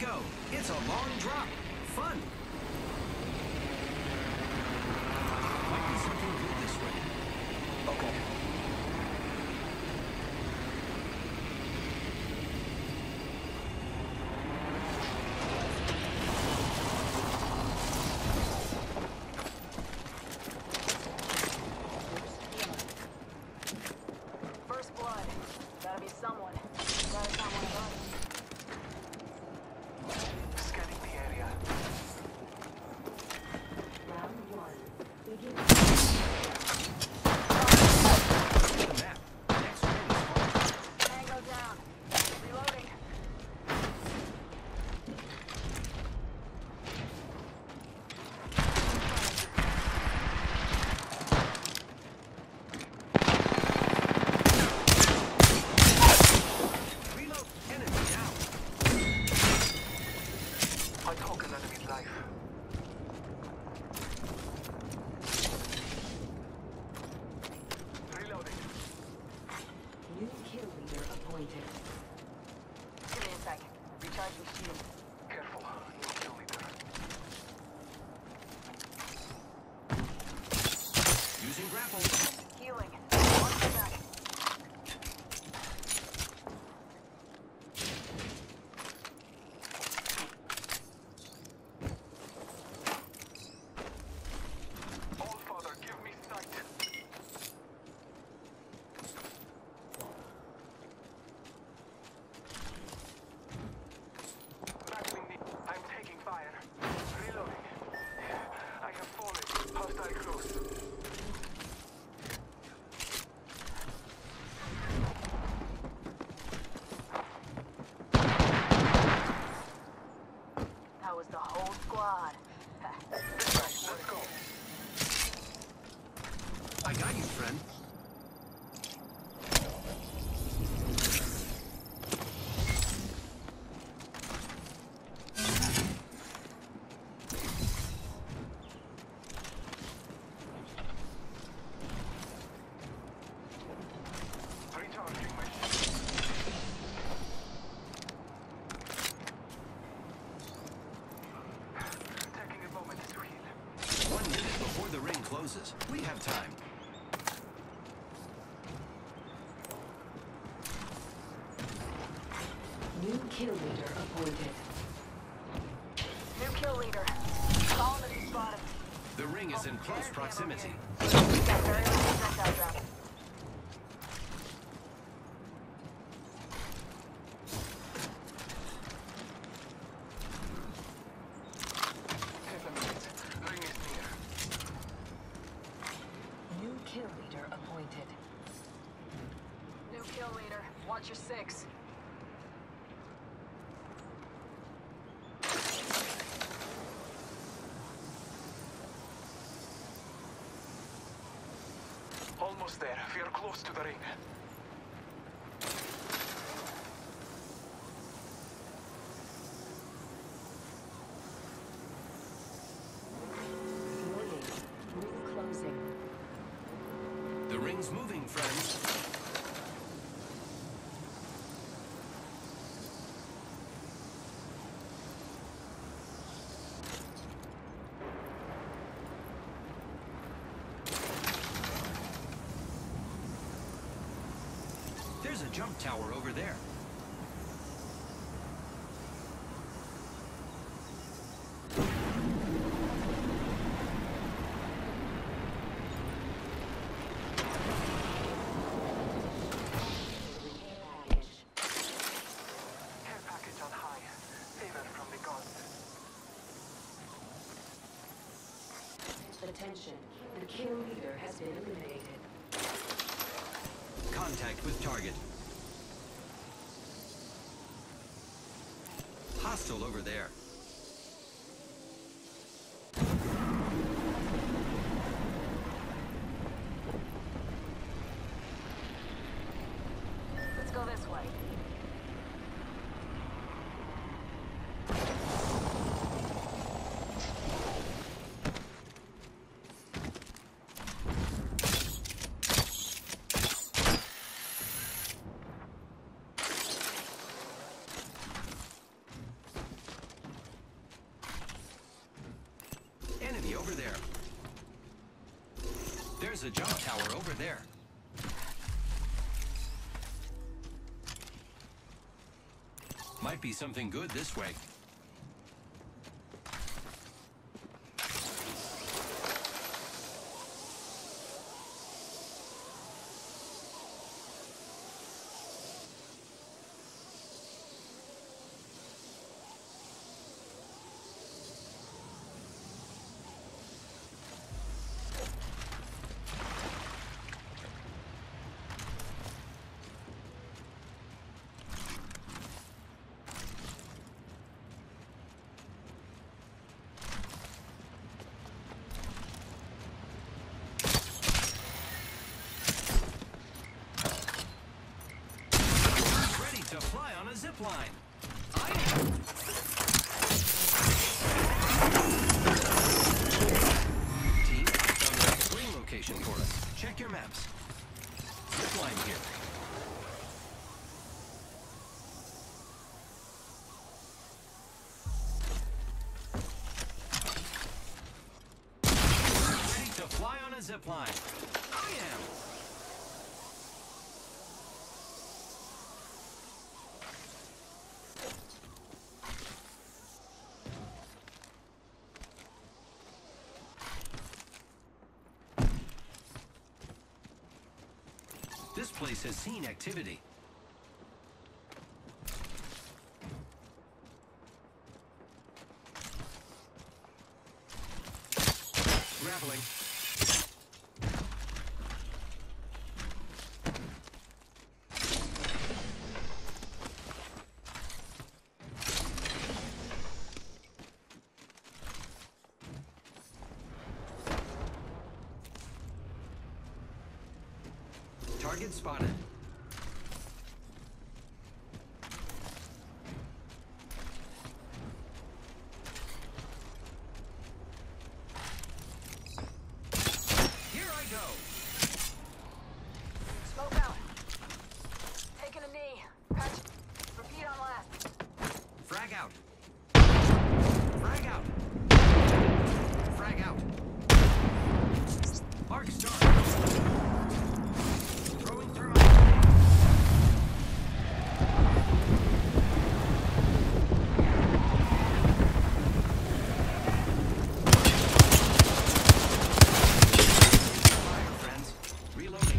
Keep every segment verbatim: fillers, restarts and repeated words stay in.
go. It's a long drop. Fun. Might be something good this way. Okay. First blood. Gotta be someone. Gotta be someone above. Scanning the area. Round one. Begin. The map. Next ring is far. Tango down. Reloading. Reload. Enemy down. I took an enemy's life. Reloading. New kill leader appointed. Give me a second. Recharging shield. Careful. No kill leader. Using grapple. Healing. Watch back. All Father, give me sight. Battling the... I'm taking fire. Reloading. I have fallen. Hostile close. That was the whole squad. This way, let's go. I got you, friend. Recharging my shield. Taking a moment to heal. One minute before the ring closes. We have time. New kill leader appointed. New kill leader. Colonist spotted. The ring is in close proximity. Got very little projectile drop. Ten minutes. Ring is near. New kill leader appointed. New kill leader. Watch your six. Almost there. We are close to the ring. Warning. Ring closing. The ring's moving, friends. There's a jump tower over there. Care package on high. Favor from the gods. Attention. The kill leader has been eliminated. Contact with target. Hostile over there. Let's go this way. There's a jump tower over there. Might be something good this way. To fly on a zip line. I am. Team, found the next swing location for us. Check your maps. Zip line here. Ready to fly on a zip line. I am. This place has seen activity. Grappling. Target spotted. Here I go. Smoke out. Taking a knee. Patch. Repeat on last. Frag out. Frag out. Frag out. Arc start. Throwing thermite. Fire, friends. Reloading.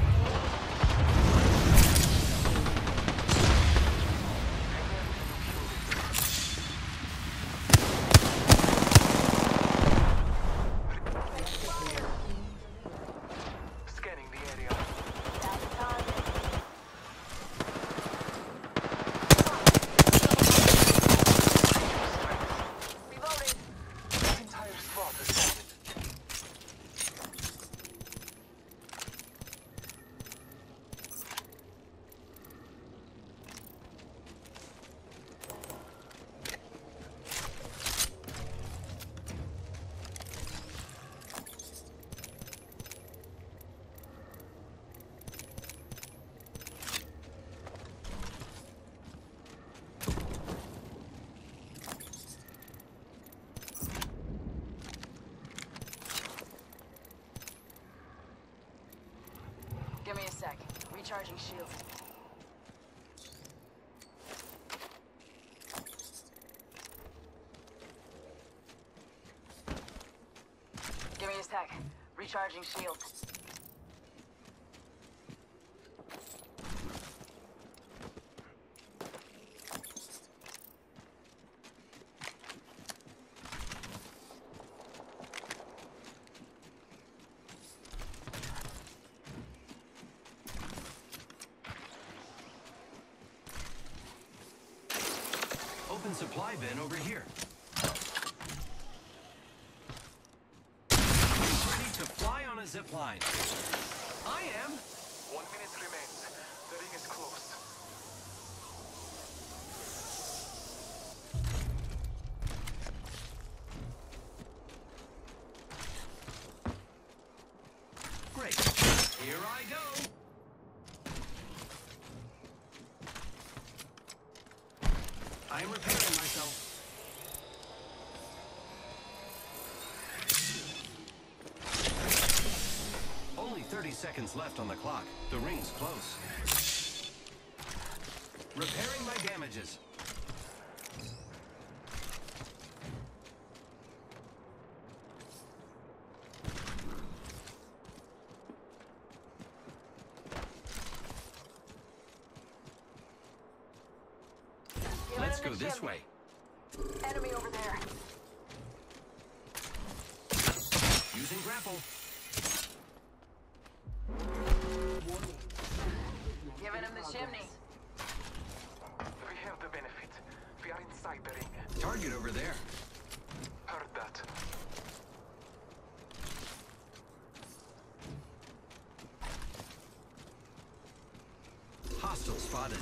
Scanning the area. That's target. Reloading. The entire squad is spotted. Give me a sec. Recharging shield. Give me a sec. Recharging shield. Open supply bin over here. Ready to fly on a zip line. I am. One minute remains. The ring is close. Great. Here I go. I am repairing myself. thirty seconds left on the clock. The ring's close. Repairing my damages. Let's go this way. Enemy over there. Using grapple. Giving him the chimney. We have the benefit. We are inside the ring. Target over there. Heard that. Hostile spotted.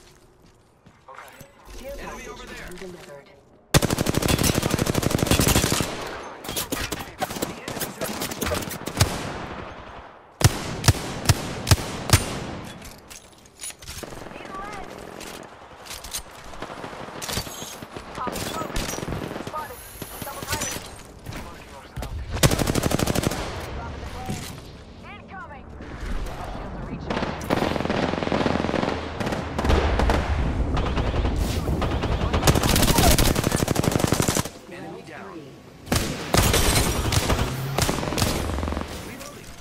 Okay. Care Enemy package over there. being delivered. Enemy down. Reloading.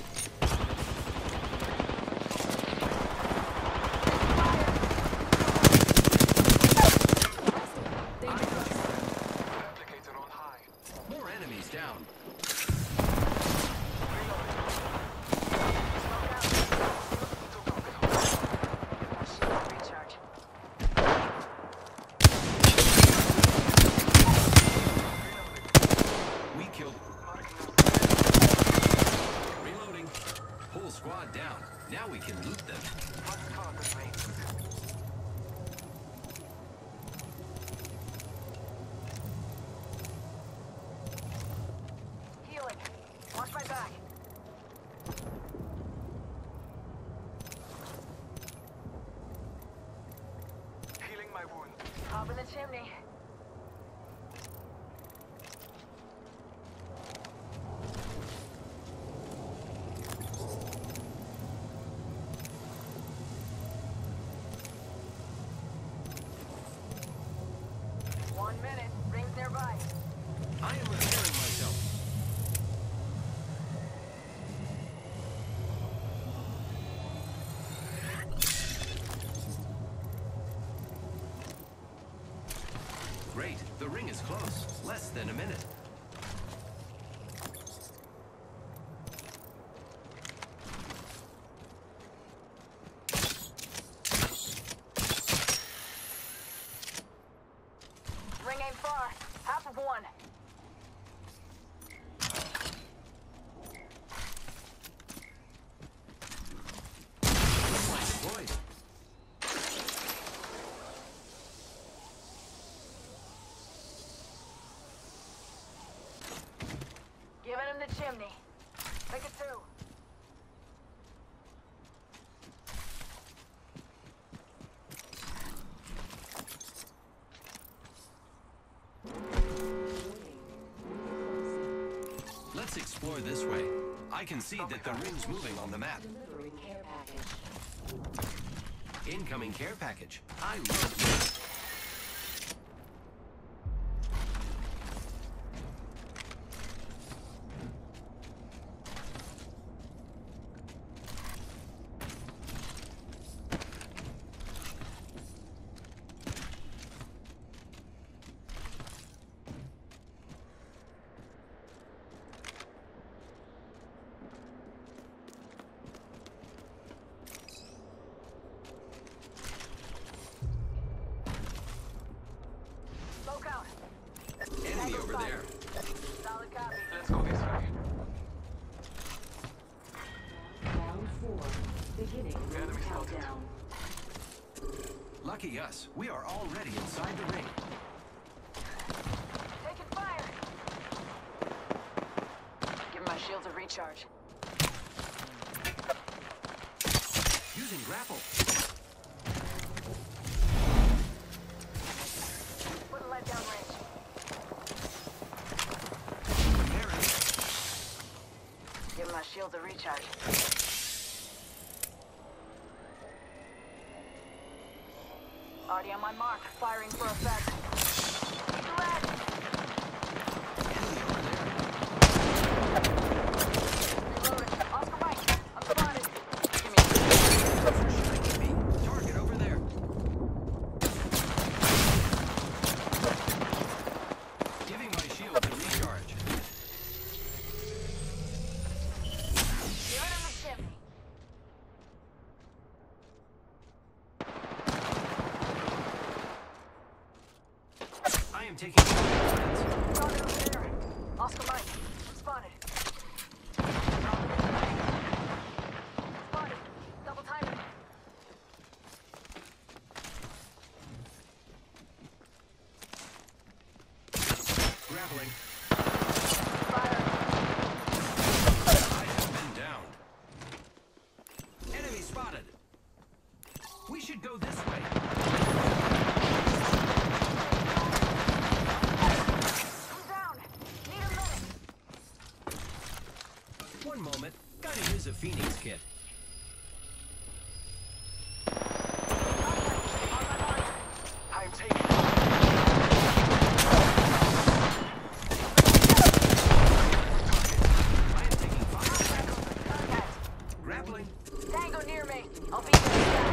Replicator on high. More enemies down. Recharge. We killed. Reloading. Whole squad down. Now we can loot them. One card remains. Healing. Watch my back. Healing my wound. Hop in the chimney. One minute. Rings nearby. I am repairing myself. Great. The ring is close. Less than a minute. Ring ain't far. Half of one. Line deployed. Giving him the chimney. Make it two. Let's explore this way. I can see that the ring's moving on the map. Delivering care package. Incoming care package. I love this. Smoke out. Enemy over there. Solid copy. Let's go this way. Round four. Beginning ring Enemy spotted. countdown. Lucky us. We are already inside the ring. Taking fire. Give my shields a recharge. Using grapple. Putting lead down range. Repairing. Give my shields a recharge. Already on my mark, firing for effect. Red! Enemy over there. Reloading. Oscar Mike, I'm spotted. Give me For striking me. Target over there. Giving my shield a recharge. You're in the ship. I am taking shots. Target over there. Oscar Mike, I'm spotted. Spotted. Double timing. Grappling. Fire. I have been downed. Enemy spotted. We should go this way. I'm down. Need a minute. One moment. Gotta use a Phoenix kit. I'm taking I am taking fire. Contact. Grappling. Tango near me. I'll be there.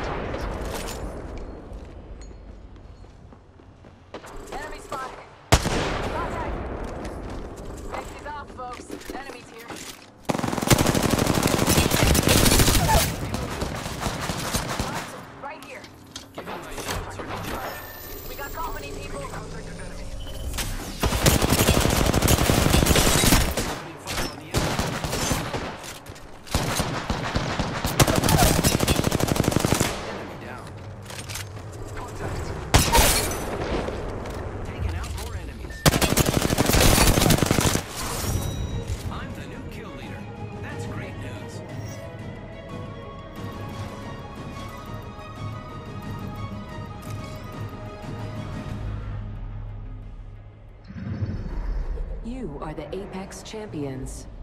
Enemy spotted. Contact. Safety's off, folks. Enemies here. Right here. Giving my shields a recharge. We got company, people. contacted enemy. Opening fire on the enemy. Enemy down. Contact. Taking out more enemies. I'm the new kill leader. That's great news. You are the Apex Champions.